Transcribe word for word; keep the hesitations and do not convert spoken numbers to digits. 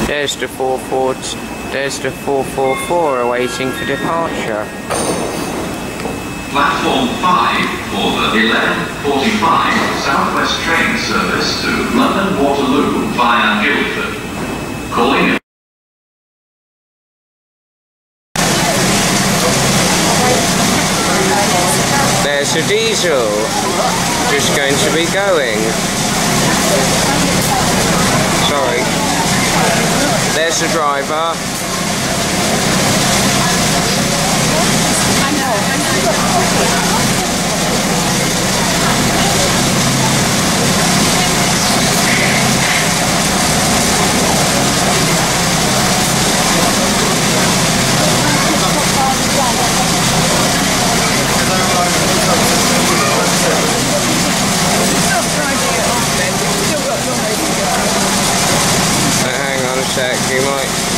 There's the four four. There's the four four four awaiting for departure. Platform five for the eleven forty-five Southwest train service to London Waterloo via Guildford. Calling in. There's a diesel just going to be going. Sorry. There's the driver. Hang on a sec, you might